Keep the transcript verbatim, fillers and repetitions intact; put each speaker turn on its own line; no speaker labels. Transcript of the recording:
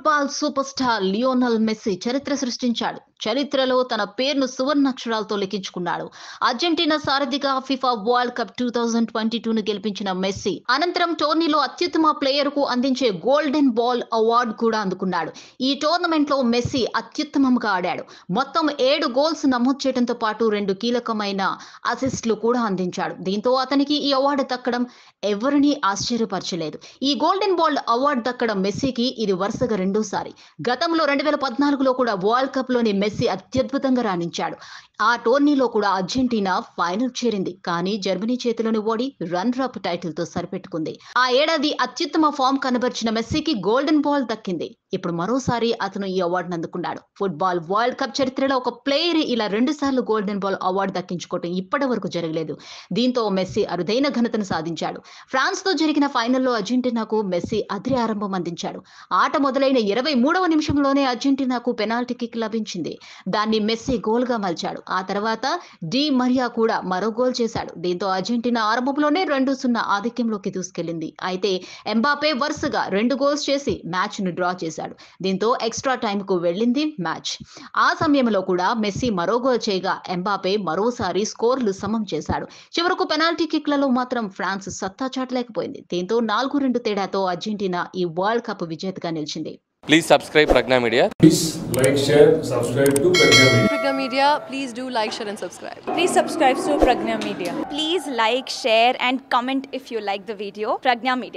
Football super star Lionel Messi చరిత్ర సృష్టించాడు. చరిత్రలో తన పేరును సువర్ణాక్షరాలతో లిఖించుకున్నాడు. అర్జెంటీనా సారథిగా ఫిఫా వరల్డ్ కప్ రెండు వేల ఇరవై రెండు ను గెలిపించిన మెస్సీ అనంతరం టోర్నీలో అత్యుత్తమ ప్లేయర్ కు అందించే గోల్డెన్ బాల్ అవార్డు కూడా అందుకున్నాడు. ఈ టోర్నమెంట్ లో మెస్సీ అత్యుత్తమంగా ఆడాడు. మొత్తం ఏడు గోల్స్ నమోదు చేయడంతో పాటు రెండు కీలకమైన అసిస్టులు కూడా అందించాడు. దీంతో అతనికి ఈ అవార్డు దక్కడం ఎవరినీ ఆశ్చర్యపరచలేదు. ఈ గోల్డెన్ బాల్ అవార్డు దక్కడం మెస్సీకి ఇది వరుసగా రెండోసారి. గతంలో రెండు వేల పద్నాలుగులో కూడా వరల్డ్ కప్ లోని మెస్సీ అత్యద్భుతంగా రాణించాడు. ఆ టోర్నీలో కూడా అర్జెంటీనా ఫైనల్ చేరింది. కానీ జర్మనీ చేతిలోని ఓడి రన్నర్ అప్ టైటిల్ తో సరిపెట్టుకుంది. ఆ ఏడాది అత్యుత్తమ ఫామ్ కనబర్చిన మెస్సీకి గోల్డెన్ బాల్ దక్కింది. ఇప్పుడు మరోసారి అతను ఈ అవార్డును అందుకున్నాడు. ఫుట్బాల్ వరల్డ్ కప్ చరిత్రలో ఒక ప్లేయర్ ఇలా రెండు సార్లు గోల్డెన్ బాల్ అవార్డు దక్కించుకోవడం ఇప్పటి వరకు జరగలేదు. దీంతో మెస్సీ అరుదైన ఘనతను సాధించాడు. ఫ్రాన్స్ తో జరిగిన ఫైనల్లో అర్జెంటీనాకు మెస్సీ అదిరి ఆరంభం అందించాడు. ఆట మొదలైన ఇరవై మూడవ నిమిషంలోనే అర్జెంటీనాకు పెనాల్టీ కిక్ లభించింది. దాన్ని మెస్సీ గోల్ గా మలిచాడు. ఆ తర్వాత డి మరియా కూడా మరో గోల్ చేశాడు. దీంతో అర్జెంటీనా ఆరంభంలోనే రెండు సున్నా ఆధిక్యంలోకి దూసుకెళ్లింది. అయితే ఎంబాపే వరుసగా రెండు గోల్స్ చేసి మ్యాచ్ ను డ్రా చేశాడు. దీంతో ఎక్స్ట్రా టైమ్ కు వెళ్ళింది మ్యాచ్. ఆ సమయంలో కూడా మెస్సీ మరో గోల్ చేయగా ఎంబాపే మరోసారి స్కోర్లు సమం చేశాడు. చివరకు పెనాల్టీ కిక్లలో మాత్రం ఫ్రాన్స్ సత్తా చాటలేకపోయింది. దీంతో నాలుగు రెండు తేడాతో అర్జెంటీనా ఈ వరల్డ్ కప్ విజేతగా నిలిచింది.
Please subscribe Pregnya Media.
Please like, share, subscribe to Pregnya Media.
Pregnya Media, please do like, share and subscribe.
Please subscribe to Pregnya Media.
Please like, share and comment if you like the video. Pregnya Media.